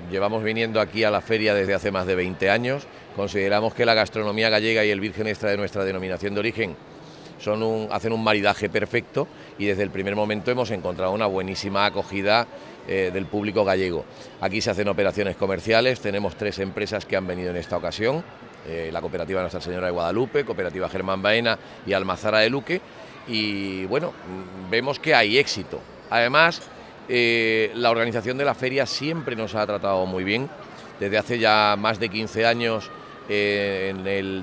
llevamos viniendo aquí a la feria desde hace más de 20 años. Consideramos que la gastronomía gallega y el virgen extra de nuestra denominación de origen hacen un maridaje perfecto, y desde el primer momento hemos encontrado una buenísima acogida del público gallego. Aquí se hacen operaciones comerciales, tenemos 3 empresas que han venido en esta ocasión, la Cooperativa Nuestra Señora de Guadalupe, Cooperativa Germán Baena y Almazara de Luque, y bueno, vemos que hay éxito. Además, la organización de la feria siempre nos ha tratado muy bien. Desde hace ya más de 15 años, el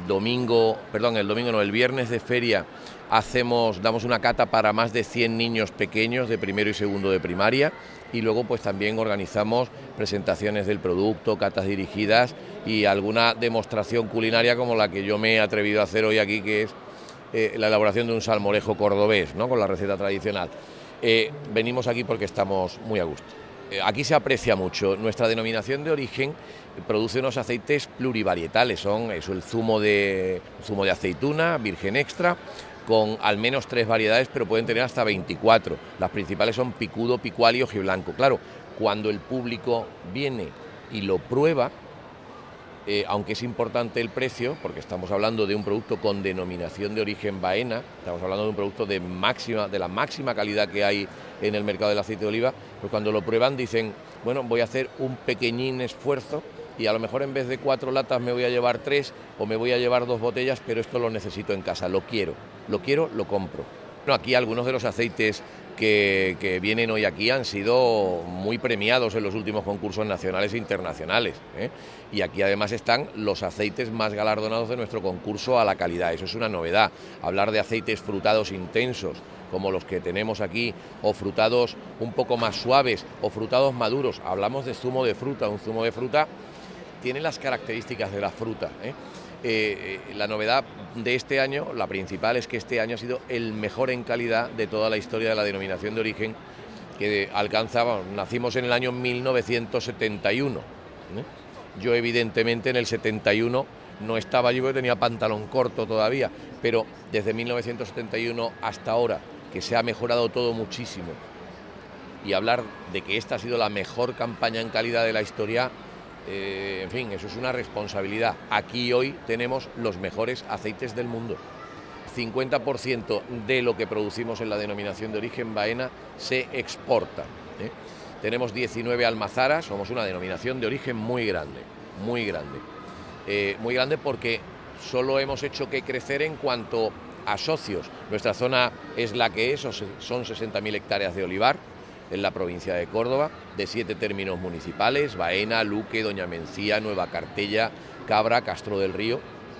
viernes de feria damos una cata para más de 100 niños pequeños de primero y segundo de primaria, y luego pues también organizamos presentaciones del producto, catas dirigidas y alguna demostración culinaria como la que yo me he atrevido a hacer hoy aquí, que es la elaboración de un salmorejo cordobés, ¿no?, con la receta tradicional. Venimos aquí porque estamos muy a gusto. Aquí se aprecia mucho. Nuestra denominación de origen produce unos aceites plurivarietales, son el zumo de aceituna, virgen extra, con al menos 3 variedades, pero pueden tener hasta 24. Las principales son picudo, picual y hojiblanco. Claro, cuando el público viene y lo prueba, aunque es importante el precio, porque estamos hablando de un producto con denominación de origen Baena, estamos hablando de un producto de la máxima calidad que hay en el mercado del aceite de oliva, pues cuando lo prueban dicen, bueno, voy a hacer un pequeñín esfuerzo y a lo mejor en vez de 4 latas me voy a llevar 3 o me voy a llevar 2 botellas, pero esto lo necesito en casa, lo quiero, lo compro. Bueno, aquí algunos de los aceites que vienen hoy aquí han sido muy premiados en los últimos concursos nacionales e internacionales, y aquí además están los aceites más galardonados de nuestro concurso a la calidad. Eso es una novedad, hablar de aceites frutados intensos como los que tenemos aquí, o frutados un poco más suaves, o frutados maduros. Hablamos de zumo de fruta. Un zumo de fruta tiene las características de la fruta, la novedad de este año, la principal, es que este año ha sido el mejor en calidad de toda la historia de la denominación de origen, que nacimos en el año 1971. Yo evidentemente en el 71 no estaba allí porque tenía pantalón corto todavía, pero desde 1971 hasta ahora, que se ha mejorado todo muchísimo, y hablar de que esta ha sido la mejor campaña en calidad de la historia, en fin, eso es una responsabilidad. Aquí hoy tenemos los mejores aceites del mundo. 50% de lo que producimos en la denominación de origen Baena se exporta. Tenemos 19 almazaras, somos una denominación de origen muy grande, muy grande. Muy grande porque solo hemos hecho que crecer en cuanto a socios. Nuestra zona es la que es, son 60.000 hectáreas de olivar en la provincia de Córdoba, de 7 términos municipales: Baena, Luque, Doña Mencía, Nueva Cartella, Cabra, Castro del Río.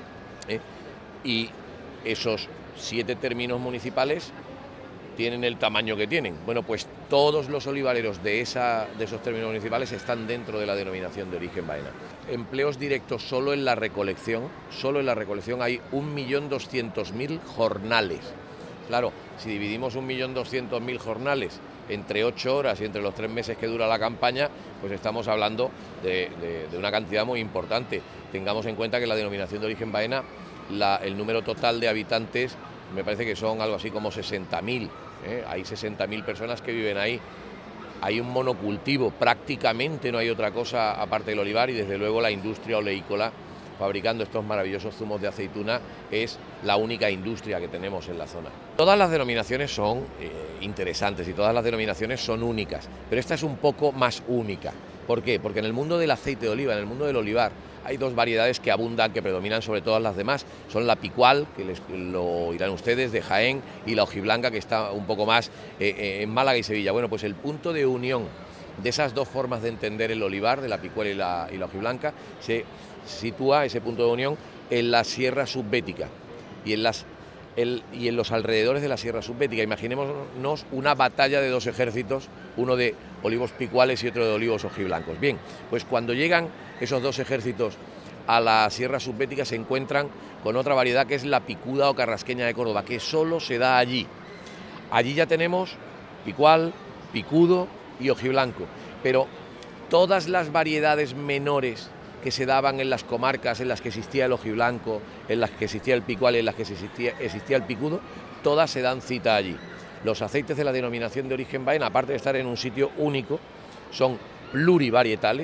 Y esos 7 términos municipales tienen el tamaño que tienen. Bueno, pues todos los olivareros de esos términos municipales están dentro de la denominación de origen Baena. Empleos directos solo en la recolección hay 1.200.000 jornales. Claro, si dividimos 1.200.000 jornales entre 8 horas y entre los 3 meses que dura la campaña, pues estamos hablando de una cantidad muy importante. Tengamos en cuenta que la denominación de origen Baena, el número total de habitantes me parece que son algo así como 60.000. Hay 60.000 personas que viven ahí. Hay un monocultivo, prácticamente no hay otra cosa aparte del olivar, y desde luego la industria oleícola fabricando estos maravillosos zumos de aceituna es la única industria que tenemos en la zona. Todas las denominaciones son interesantes y todas las denominaciones son únicas, pero esta es un poco más única. ¿Por qué? Porque en el mundo del aceite de oliva, en el mundo del olivar, hay 2 variedades que abundan, que predominan sobre todas las demás. Son la picual, que lo oirán ustedes, de Jaén, y la hojiblanca, que está un poco más en Málaga y Sevilla. Bueno, pues el punto de unión de esas 2 formas de entender el olivar, de la picual y la hojiblanca, se sitúa ese punto de unión en la Sierra Subbética y en los alrededores de la Sierra Subbética. Imaginémonos una batalla de 2 ejércitos, uno de olivos picuales y otro de olivos hojiblancos. Bien, pues cuando llegan esos 2 ejércitos a la Sierra Subbética se encuentran con otra variedad, que es la picuda o carrasqueña de Córdoba, que solo se da allí. Allí ya tenemos picual, picudo y hojiblanco, pero todas las variedades menores que se daban en las comarcas en las que existía el hojiblanco, en las que existía el picual y en las que existía el picudo, todas se dan cita allí. Los aceites de la denominación de origen Baena, aparte de estar en un sitio único, son plurivarietales,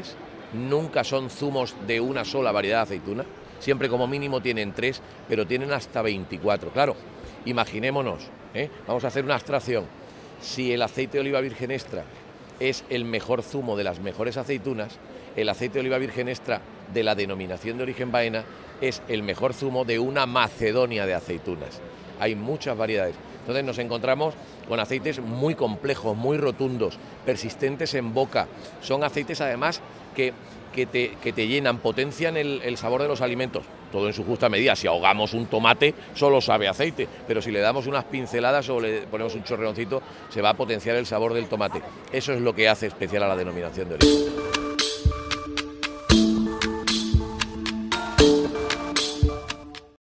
nunca son zumos de una sola variedad de aceituna, siempre como mínimo tienen 3, pero tienen hasta 24. Claro, imaginémonos, vamos a hacer una abstracción, si el aceite de oliva virgen extra es el mejor zumo de las mejores aceitunas, el aceite de oliva virgen extra de la denominación de origen Baena es el mejor zumo de una Macedonia de aceitunas. Hay muchas variedades. Entonces nos encontramos con aceites muy complejos, muy rotundos, persistentes en boca. Son aceites además que te llenan, potencian el sabor de los alimentos. Todo en su justa medida. Si ahogamos un tomate, solo sabe aceite, pero si le damos unas pinceladas o le ponemos un chorreoncito, se va a potenciar el sabor del tomate. Eso es lo que hace especial a la denominación de origen.